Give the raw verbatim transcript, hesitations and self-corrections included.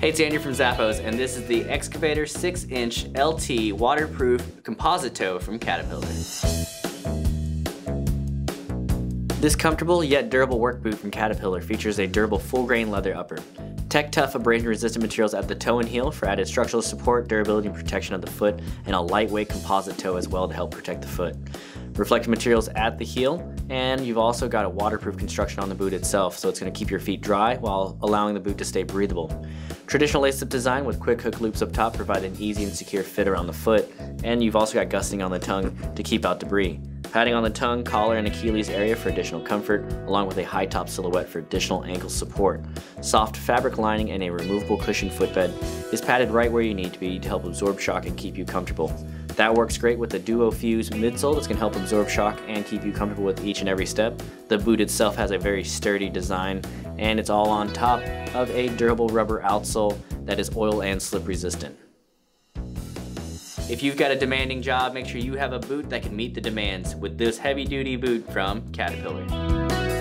Hey, it's Andrew from Zappos, and this is the Excavator six inch L T waterproof composite toe from Caterpillar. This comfortable yet durable work boot from Caterpillar features a durable full-grain leather upper, tech-tough abrasion-resistant materials at the toe and heel for added structural support, durability, and protection of the foot, and a lightweight composite toe as well to help protect the foot. Reflective materials at the heel, and you've also got a waterproof construction on the boot itself, so it's going to keep your feet dry while allowing the boot to stay breathable. Traditional lace-up design with quick hook loops up top provide an easy and secure fit around the foot, and you've also got gusseting on the tongue to keep out debris. Padding on the tongue, collar, and Achilles area for additional comfort, along with a high top silhouette for additional ankle support. Soft fabric lining and a removable cushioned footbed is padded right where you need to be to help absorb shock and keep you comfortable. That works great with the Duo Fuse midsole that's going to help absorb shock and keep you comfortable with each and every step. The boot itself has a very sturdy design, and it's all on top of a durable rubber outsole that is oil and slip resistant. If you've got a demanding job, make sure you have a boot that can meet the demands with this heavy-duty boot from Caterpillar.